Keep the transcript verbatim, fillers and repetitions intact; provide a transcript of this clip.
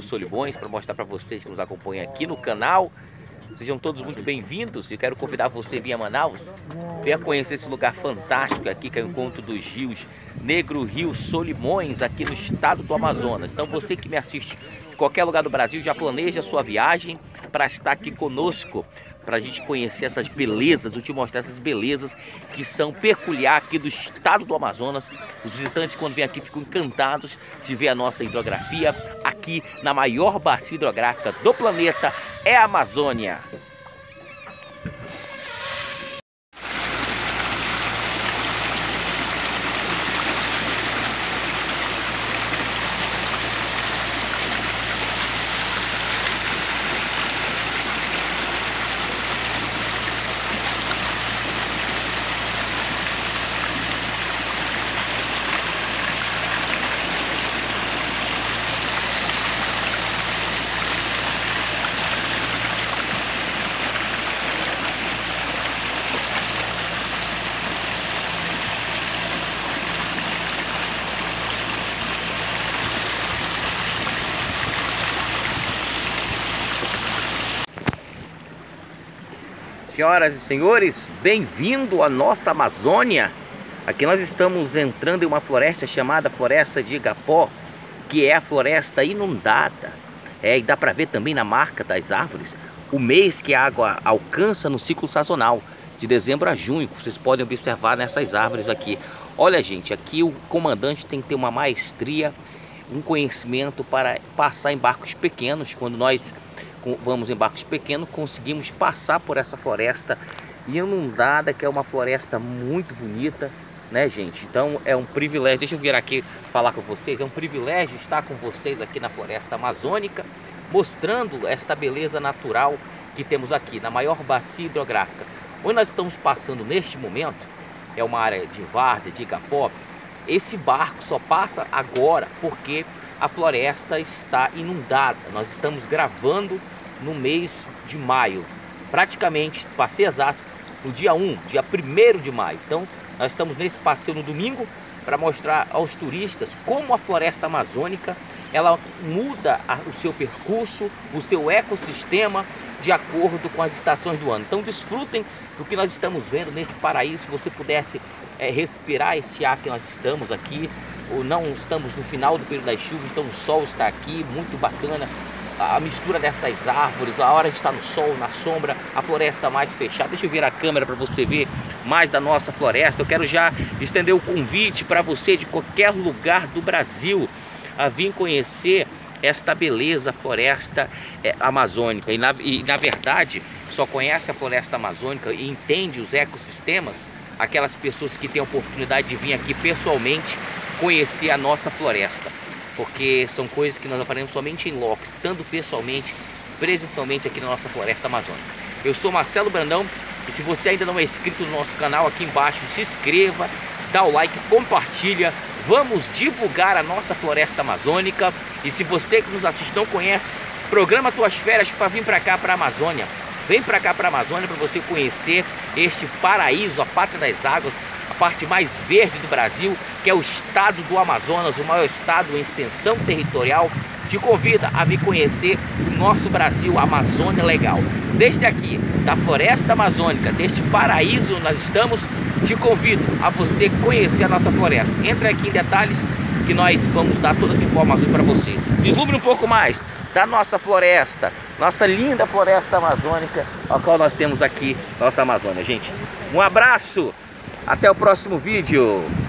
Solimões, para mostrar para vocês que nos acompanham aqui no canal. Sejam todos muito bem-vindos. Eu quero convidar você a vir a Manaus, venha conhecer esse lugar fantástico aqui, que é o Encontro dos Rios, Negro Rio Solimões, aqui no estado do Amazonas. Então você que me assiste de qualquer lugar do Brasil, já planeja a sua viagem para estar aqui conosco, para a gente conhecer essas belezas, eu te mostrar essas belezas que são peculiares aqui do estado do Amazonas. Os visitantes, quando vêm aqui, ficam encantados de ver a nossa hidrografia aqui na maior bacia hidrográfica do planeta, é a Amazônia. Senhoras e senhores, bem-vindo à nossa Amazônia. Aqui nós estamos entrando em uma floresta chamada Floresta de Igapó, que é a floresta inundada. É, e dá para ver também na marca das árvores o mês que a água alcança no ciclo sazonal, de dezembro a junho. Vocês podem observar nessas árvores aqui. Olha, gente, aqui o comandante tem que ter uma maestria, um conhecimento para passar em barcos pequenos. Quando nós vamos em barcos pequenos, conseguimos passar por essa floresta inundada, que é uma floresta muito bonita, né, gente? Então é um privilégio, deixa eu vir aqui falar com vocês, é um privilégio estar com vocês aqui na floresta amazônica, mostrando esta beleza natural que temos aqui, na maior bacia hidrográfica. Onde nós estamos passando neste momento, é uma área de várzea, de Igapó. Esse barco só passa agora porque a floresta está inundada. Nós estamos gravando no mês de maio, praticamente, passeio exato, no dia um, dia primeiro de maio. Então nós estamos nesse passeio no domingo para mostrar aos turistas como a floresta amazônica ela muda o seu percurso, o seu ecossistema de acordo com as estações do ano. Então desfrutem do que nós estamos vendo nesse paraíso. Se você pudesse é, respirar esse ar que nós estamos aqui, ou não estamos no final do período das chuvas, então o sol está aqui, muito bacana. A mistura dessas árvores, a hora de estar no sol, na sombra, a floresta mais fechada. Deixa eu virar a câmera para você ver mais da nossa floresta. Eu quero já estender o convite para você de qualquer lugar do Brasil a vir conhecer esta beleza floresta é, amazônica. E na, e na verdade, só conhece a floresta amazônica e entende os ecossistemas aquelas pessoas que têm a oportunidade de vir aqui pessoalmente conhecer a nossa floresta, porque são coisas que nós aprendemos somente em loco, estando pessoalmente, presencialmente aqui na nossa floresta amazônica. Eu sou Marcelo Brandão e se você ainda não é inscrito no nosso canal, aqui embaixo se inscreva, dá o like, compartilha, vamos divulgar a nossa floresta amazônica. E se você que nos assiste não conhece, programa tuas férias para vir para cá, para a Amazônia. Vem para cá, para a Amazônia, para você conhecer este paraíso, a pátria das águas, a parte mais verde do Brasil, que é o estado do Amazonas, o maior estado em extensão territorial. Te convida a vir conhecer o nosso Brasil, a Amazônia Legal. Desde aqui, da floresta amazônica, deste paraíso onde nós estamos, te convido a você conhecer a nossa floresta. Entre aqui em detalhes que nós vamos dar todas as informações para você. Vislumbre um pouco mais da nossa floresta, nossa linda floresta amazônica, a qual nós temos aqui, nossa Amazônia, gente. Um abraço! Até o próximo vídeo.